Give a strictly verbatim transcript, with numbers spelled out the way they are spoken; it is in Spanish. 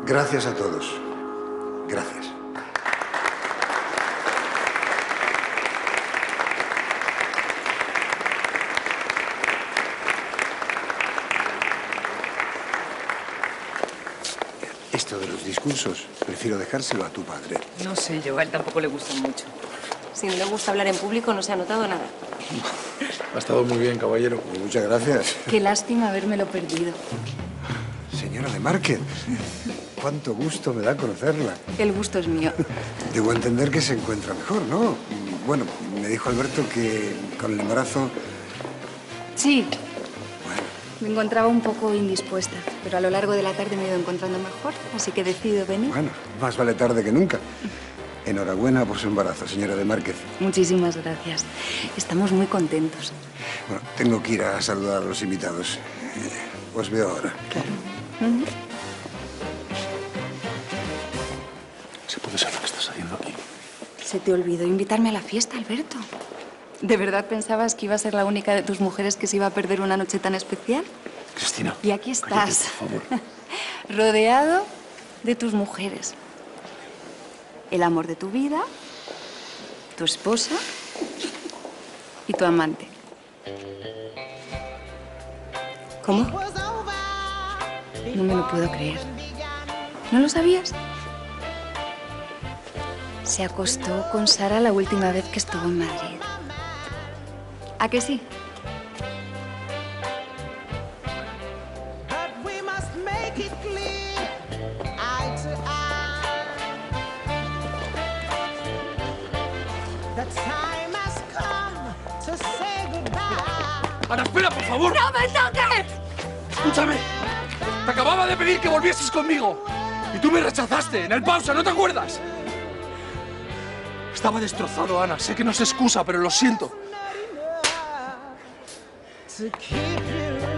Gracias a todos. Gracias. Esto de los discursos, prefiero dejárselo a tu padre. No sé yo, a él tampoco le gustan mucho. Si no le gusta hablar en público, no se ha notado nada. Ha estado muy bien, caballero. Pues muchas gracias. Qué lástima habérmelo perdido. Señora de Márquez, cuánto gusto me da conocerla. El gusto es mío. Debo entender que se encuentra mejor, ¿no? Bueno, me dijo Alberto que con el embarazo... Sí. Bueno, Me encontraba un poco indispuesta, pero a lo largo de la tarde me he ido encontrando mejor, así que he decidido venir. bueno, más vale tarde que nunca. Enhorabuena por su embarazo, señora de Márquez. Muchísimas gracias. Estamos muy contentos. Bueno, tengo que ir a saludar a los invitados. Eh, os veo ahora. Claro. Uh-huh. ¿Se puede saber lo que estás haciendo aquí? Se te olvidó invitarme a la fiesta, Alberto. ¿De verdad pensabas que iba a ser la única de tus mujeres que se iba a perder una noche tan especial? Cristina. Y aquí estás. Cállate, por favor. Rodeado de tus mujeres. El amor de tu vida, tu esposa y tu amante. ¿Cómo? No me lo puedo creer. ¿No lo sabías? Se acostó con Sara la última vez que estuvo en Madrid. ¿A que sí? ¡Ana, espera, por favor! ¡No me toques! Escúchame. Te acababa de pedir que volvieses conmigo. Y tú me rechazaste en el pausa, ¿no te acuerdas? Estaba destrozado, Ana. Sé que no es excusa, pero lo siento. To keep you